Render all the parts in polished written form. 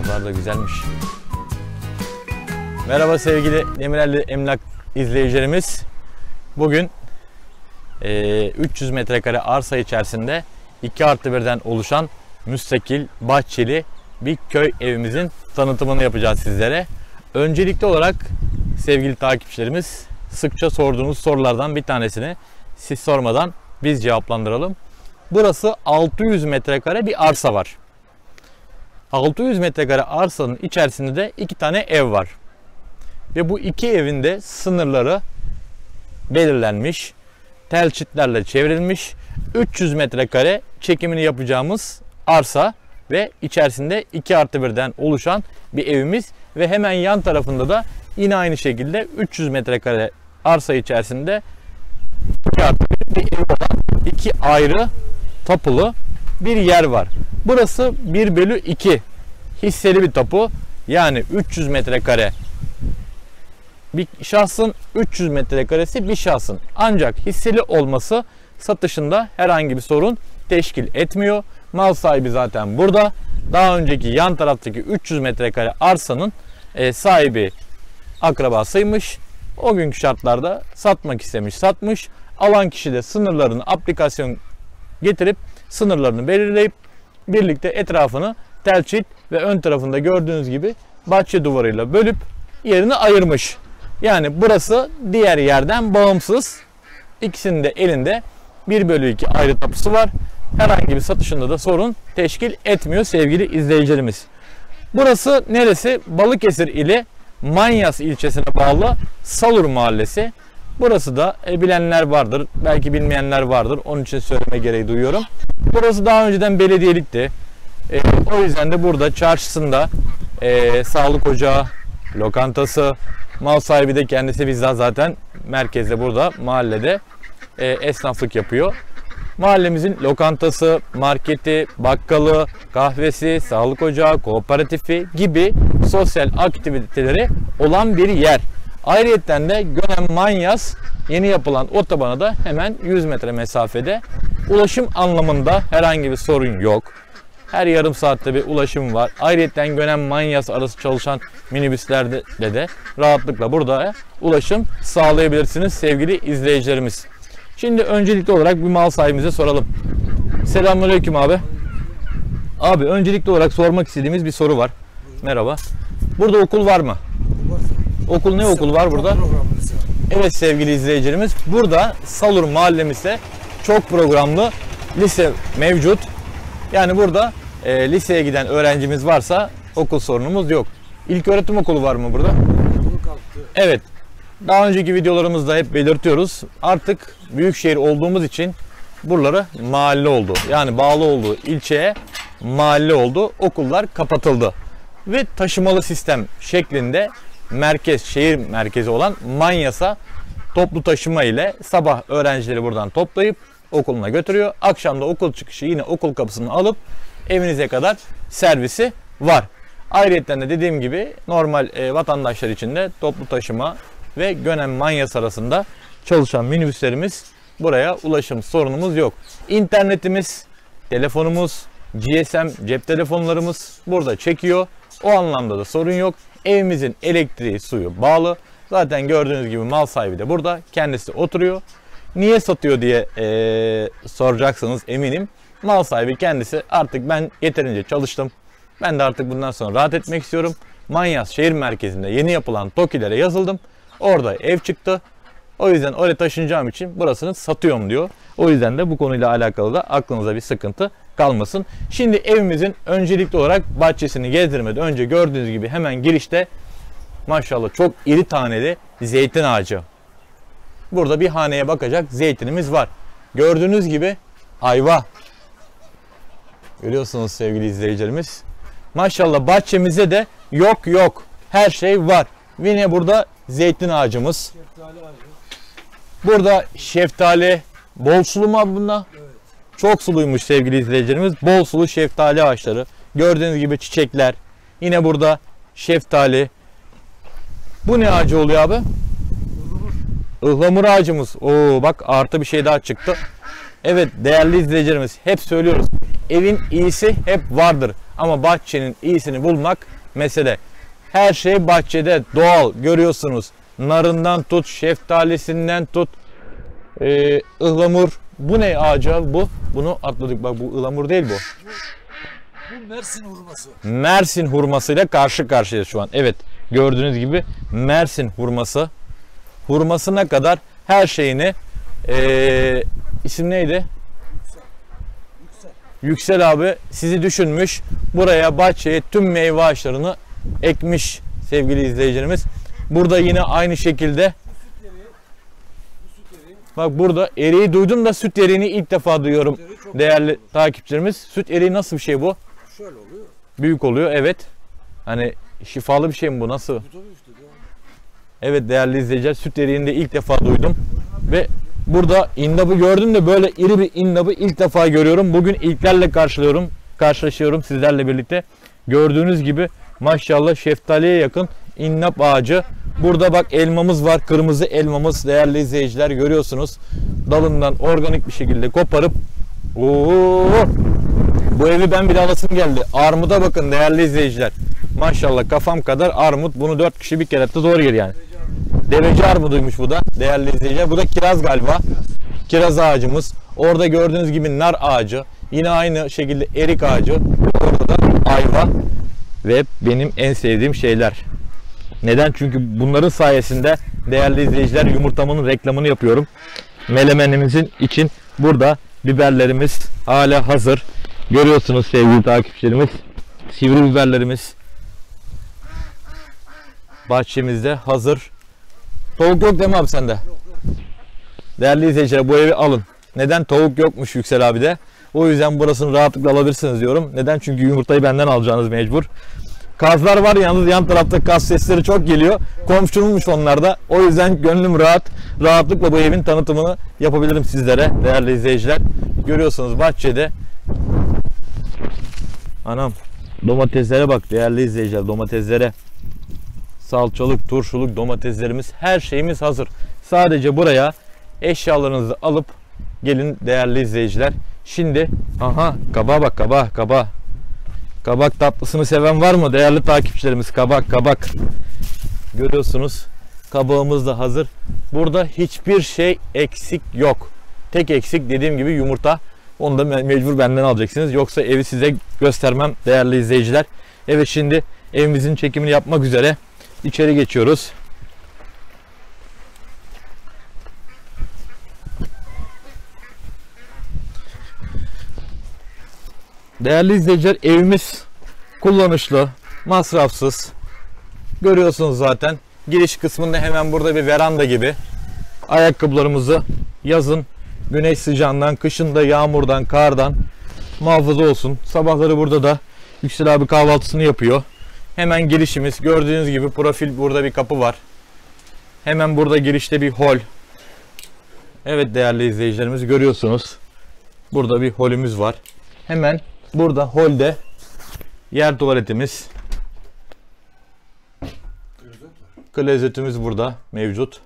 Pazar da güzelmiş. Merhaba sevgili Demirelli Emlak izleyicilerimiz. Bugün 300 metrekare arsa içerisinde 2+1'den oluşan müstakil, bahçeli bir köy evimizin tanıtımını yapacağız sizlere. Öncelikli olarak sevgili takipçilerimiz, sıkça sorduğunuz sorulardan bir tanesini siz sormadan biz cevaplandıralım. Burası 600 metrekare bir arsa var. 600 metrekare arsanın içerisinde de 2 tane ev var. Ve bu 2 evin de sınırları belirlenmiş. Tel çitlerle çevrilmiş. 300 metrekare çekimini yapacağımız arsa ve içerisinde 2+1'den oluşan bir evimiz ve hemen yan tarafında da yine aynı şekilde 300 metrekare arsa içerisinde 2+1 bir ev olan 2 ayrı tapulu bir yer var. Burası 1/2 hisseli bir tapu. Yani 300 metrekare bir şahsın, 300 metrekaresi bir şahsın. Ancak hisseli olması satışında herhangi bir sorun teşkil etmiyor. Mal sahibi zaten burada. Daha önceki yan taraftaki 300 metrekare arsanın sahibi akrabasıymış. O günkü şartlarda satmak istemiş, satmış. Alan kişi de sınırlarını aplikasyon getirip sınırlarını belirleyip birlikte etrafını tel çit ve ön tarafında gördüğünüz gibi bahçe duvarıyla bölüp yerini ayırmış. Yani burası diğer yerden bağımsız. İkisinin de elinde 1/2 ayrı tapusu var. Herhangi bir satışında da sorun teşkil etmiyor sevgili izleyicilerimiz. Burası neresi? Balıkesir ili Manyas ilçesine bağlı Salur mahallesi. Burası da bilenler vardır, belki bilmeyenler vardır. Onun için söyleme gereği duyuyorum. Burası daha önceden belediyelikti. O yüzden de burada çarşısında sağlık ocağı, lokantası, mal sahibi de kendisi bizzat zaten merkezde burada mahallede esnaflık yapıyor. Mahallemizin lokantası, marketi, bakkalı, kahvesi, sağlık ocağı, kooperatifi gibi sosyal aktiviteleri olan bir yer. Ayrıyeten de Gönen-Manyas yeni yapılan otobana da hemen 100 metre mesafede. Ulaşım anlamında herhangi bir sorun yok. Her yarım saatte bir ulaşım var. Ayrıyeten Gönen-Manyas arası çalışan minibüslerde de rahatlıkla burada ulaşım sağlayabilirsiniz sevgili izleyicilerimiz. Şimdi öncelikli olarak bir mal sahibimize soralım. Selamünaleyküm abi. Abi öncelikli olarak sormak istediğimiz bir soru var. Merhaba. Burada okul var mı? Okul ne okul var burada? Evet sevgili izleyicilerimiz, burada Salur mahallemizde çok programlı lise mevcut. Yani burada liseye giden öğrencimiz varsa okul sorunumuz yok. İlköğretim okulu var mı burada? Evet. Daha önceki videolarımızda hep belirtiyoruz. Artık büyükşehir olduğumuz için buraları mahalle oldu. Yani bağlı olduğu ilçeye mahalle oldu. Okullar kapatıldı. Ve taşımalı sistem şeklinde merkez, şehir merkezi olan Manyas'a toplu taşıma ile sabah öğrencileri buradan toplayıp okuluna götürüyor. Akşam da okul çıkışı yine okul kapısını alıp evinize kadar servisi var. Ayrıca de dediğim gibi normal vatandaşlar için de toplu taşıma ve Gönen-Manyas arasında çalışan minibüslerimiz, buraya ulaşım sorunumuz yok. İnternetimiz, telefonumuz, GSM cep telefonlarımız burada çekiyor. O anlamda da sorun yok. Evimizin elektriği, suyu bağlı. Zaten gördüğünüz gibi mal sahibi de burada. Kendisi oturuyor. Niye satıyor diye soracaksınız eminim. Mal sahibi kendisi, artık ben yeterince çalıştım. Ben de artık bundan sonra rahat etmek istiyorum. Manyas şehir merkezinde yeni yapılan TOKİ'lere yazıldım. Orada ev çıktı. O yüzden oraya taşınacağım için burasını satıyorum diyor. O yüzden de bu konuyla alakalı da aklınıza bir sıkıntı kalmasın. Şimdi evimizin öncelikli olarak bahçesini gezdirmeden önce gördüğünüz gibi hemen girişte maşallah çok iri taneli zeytin ağacı. Burada bir haneye bakacak zeytinimiz var. Gördüğünüz gibi ayva. Görüyorsunuz sevgili izleyicilerimiz. Maşallah bahçemizde de yok her şey var. Yine burada zeytin ağacımız. Şeftali ağacı. Burada şeftali. Bol sulu mu abi bunlar? Evet. Çok suluymuş sevgili izleyicilerimiz. Bol sulu şeftali ağaçları. Gördüğünüz gibi çiçekler. Yine burada şeftali. Bu ne ağacı oluyor abi? Ihlamur ağacımız. Oo bak artı bir şey daha çıktı. Evet değerli izleyicilerimiz, hep söylüyoruz. Evin iyisi hep vardır. Ama bahçenin iyisini bulmak mesele. Her şey bahçede doğal görüyorsunuz. Narından tut, şeftalisinden tut, ıhlamur. Bu ne ağacı abi bu? Bunu atladık bak, bu ıhlamur değil bu. Bu Mersin hurması. Mersin hurmasıyla karşı karşıyayız şu an. Evet, gördüğünüz gibi Mersin hurması. Hurmasına kadar her şeyini isim neydi? Yüksel abi sizi düşünmüş. Buraya bahçeye tüm meyve ağaçlarını ekmiş sevgili izleyicilerimiz. Burada yine aynı şekilde bak burada eriği duydum da süt eriğini ilk defa duyuyorum değerli takipçilerimiz. Süt eriği nasıl bir şey bu? Şöyle oluyor. Büyük oluyor, evet. Hani şifalı bir şey mi bu, nasıl? Evet değerli izleyiciler, süt eriğini de ilk defa duydum. Ve burada indabı gördüm de böyle iri bir indabı ilk defa görüyorum. Bugün ilklerle karşılaşıyorum sizlerle birlikte. Gördüğünüz gibi maşallah şeftaliye yakın innap ağacı. Burada bak elmamız var, kırmızı elmamız değerli izleyiciler, görüyorsunuz. Dalından organik bir şekilde koparıp bu evi ben bir alasım geldi. Armuda bakın değerli izleyiciler. Maşallah kafam kadar armut. Bunu 4 kişi bir kere de zor yer yani. Deveci armuduymuş bu da değerli izleyiciler. Bu da kiraz galiba. Kiraz ağacımız. Orada gördüğünüz gibi nar ağacı. Yine aynı şekilde erik ağacı. Orada da ayva. Ve benim en sevdiğim şeyler. Neden? Çünkü bunların sayesinde değerli izleyiciler yumurtamın reklamını yapıyorum. Melemenimizin için burada biberlerimiz hala hazır. Görüyorsunuz sevgili takipçilerimiz. Sivri biberlerimiz bahçemizde hazır. Tavuk yok değil mi abi sende? Yok. Değerli izleyiciler, bu evi alın. Neden? Tavuk yokmuş Yüksel abi de. O yüzden burasını rahatlıkla alabilirsiniz diyorum. Neden? Çünkü yumurtayı benden alacağınız mecbur. Kazlar var yalnız, yan tarafta kaz sesleri çok geliyor. Komşununmuş onlar da. O yüzden gönlüm rahat. Rahatlıkla bu evin tanıtımını yapabilirim sizlere değerli izleyiciler. Görüyorsunuz bahçede. Anam, domateslere bak değerli izleyiciler, domateslere. Salçalık, turşuluk domateslerimiz, her şeyimiz hazır. Sadece buraya eşyalarınızı alıp gelin değerli izleyiciler. Şimdi aha kabağa bak, kabağa. Kabak tatlısını seven var mı değerli takipçilerimiz? Kabak. Görüyorsunuz kabağımız da hazır. Burada hiçbir şey eksik yok. Tek eksik dediğim gibi yumurta. Onu da mecbur benden alacaksınız. Yoksa evi size göstermem değerli izleyiciler. Evet, şimdi evimizin çekimini yapmak üzere içeri geçiyoruz. Değerli izleyiciler, evimiz kullanışlı, masrafsız. Görüyorsunuz zaten. Giriş kısmında hemen burada bir veranda gibi. Ayakkabılarımızı yazın güneş sıcağından, kışın da yağmurdan, kardan muhafaza olsun. Sabahları burada da Yüksel abi kahvaltısını yapıyor. Hemen girişimiz, gördüğünüz gibi profil, burada bir kapı var. Hemen burada girişte bir hol. Evet değerli izleyicilerimiz, görüyorsunuz. Burada bir holümüz var. Hemen burada holde yer tuvaletimiz. Klozetimiz burada mevcut.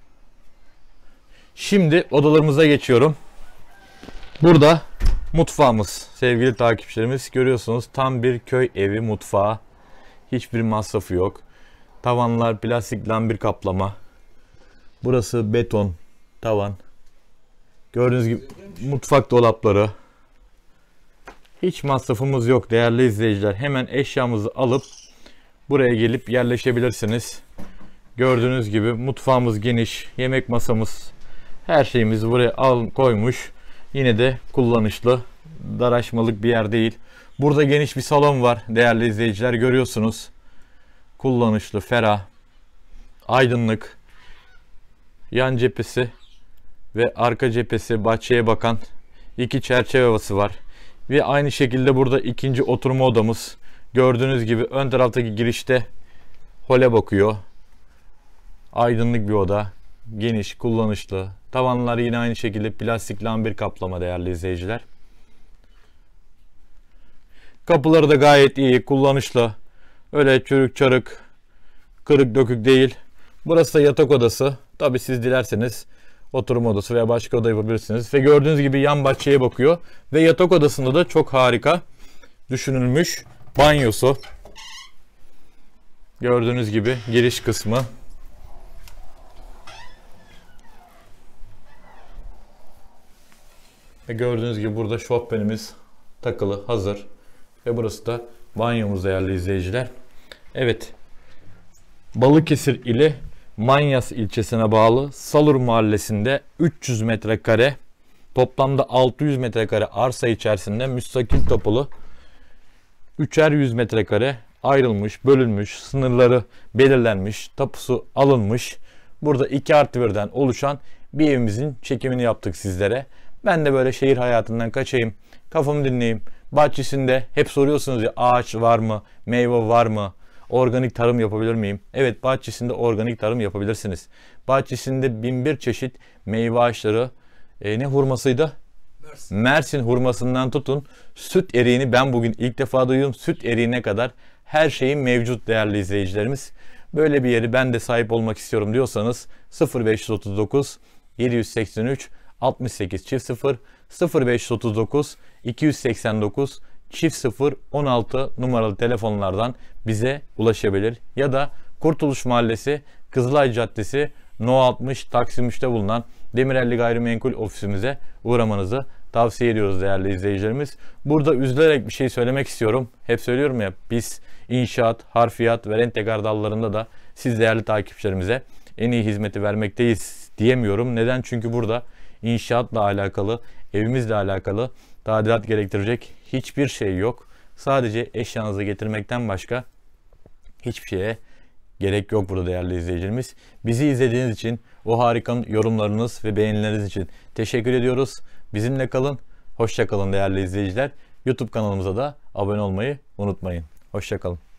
Şimdi odalarımıza geçiyorum. Burada mutfağımız sevgili takipçilerimiz, görüyorsunuz tam bir köy evi mutfağı. Hiçbir masrafı yok. Tavanlar plastik lambir kaplama. Burası beton tavan. Gördüğünüz gibi mutfak dolapları. Hiç masrafımız yok değerli izleyiciler. Hemen eşyamızı alıp buraya gelip yerleşebilirsiniz. Gördüğünüz gibi mutfağımız geniş. Yemek masamız, her şeyimizi buraya koymuş. Yine de kullanışlı. Daraşmalık bir yer değil. Burada geniş bir salon var değerli izleyiciler, görüyorsunuz. Kullanışlı, ferah, aydınlık. Yan cephesi ve arka cephesi bahçeye bakan iki çerçeve havası var. Ve aynı şekilde burada ikinci oturma odamız. Gördüğünüz gibi ön taraftaki girişte hole bakıyor. Aydınlık bir oda. Geniş, kullanışlı. Tavanlar yine aynı şekilde plastik lambir kaplama değerli izleyiciler. Kapıları da gayet iyi, kullanışlı. Öyle çürük çarık, kırık dökük değil. Burası da yatak odası. Tabi siz dilerseniz oturma odası veya başka oda yapabilirsiniz. Ve gördüğünüz gibi yan bahçeye bakıyor. Ve yatak odasında da çok harika düşünülmüş banyosu. Gördüğünüz gibi giriş kısmı. Ve gördüğünüz gibi burada şofbenimiz takılı, hazır. Ve burası da banyomuz değerli izleyiciler. Evet. Balıkesir ili Manyas ilçesine bağlı Salur mahallesinde 300 metrekare, toplamda 600 metrekare arsa içerisinde müstakil tapulu, 3'er 100 metrekare ayrılmış, bölünmüş, sınırları belirlenmiş, tapusu alınmış. Burada 2+1'den oluşan bir evimizin çekimini yaptık sizlere. Ben de böyle şehir hayatından kaçayım, kafamı dinleyeyim. Bahçesinde hep soruyorsunuz ya, ağaç var mı, meyve var mı, organik tarım yapabilir miyim? Evet, bahçesinde organik tarım yapabilirsiniz. Bahçesinde 1001 çeşit meyve ağaçları, ne hurmasıydı? Mersin hurmasından tutun, süt eriğini ben bugün ilk defa duyuyorum. Süt eriğine kadar her şeyin mevcut değerli izleyicilerimiz. Böyle bir yeri ben de sahip olmak istiyorum diyorsanız 0539 783 68 0 0539 289 0 16 numaralı telefonlardan bize ulaşabilir. Ya da Kurtuluş Mahallesi, Kızılay Caddesi, No 60 Taksim 3'te bulunan Demirelli Gayrimenkul ofisimize uğramanızı tavsiye ediyoruz değerli izleyicilerimiz. Burada üzülerek bir şey söylemek istiyorum. Hep söylüyorum ya, biz inşaat, harfiyat ve rent-a-car dallarında da siz değerli takipçilerimize en iyi hizmeti vermekteyiz diyemiyorum. Neden? Çünkü burada inşaatla alakalı, evimizle alakalı tadilat gerektirecek hiçbir şey yok. Sadece eşyanızı getirmekten başka hiçbir şeye gerek yok burada değerli izleyicilerimiz. Bizi izlediğiniz için, o harika yorumlarınız ve beğenileriniz için teşekkür ediyoruz. Bizimle kalın, hoşça kalın değerli izleyiciler. YouTube kanalımıza da abone olmayı unutmayın. Hoşça kalın.